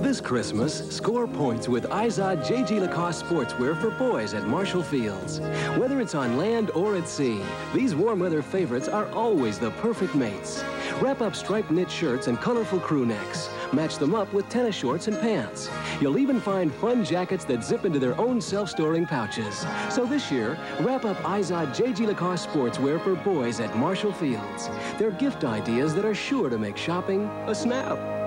This Christmas, score points with Izod JG Lacoste sportswear for boys at Marshall Fields. Whether it's on land or at sea, these warm weather favorites are always the perfect mates. Wrap up striped knit shirts and colorful crew necks. Match them up with tennis shorts and pants. You'll even find fun jackets that zip into their own self-storing pouches. So this year, wrap up Izod JG Lacoste sportswear for boys at Marshall Fields. They're gift ideas that are sure to make shopping a snap.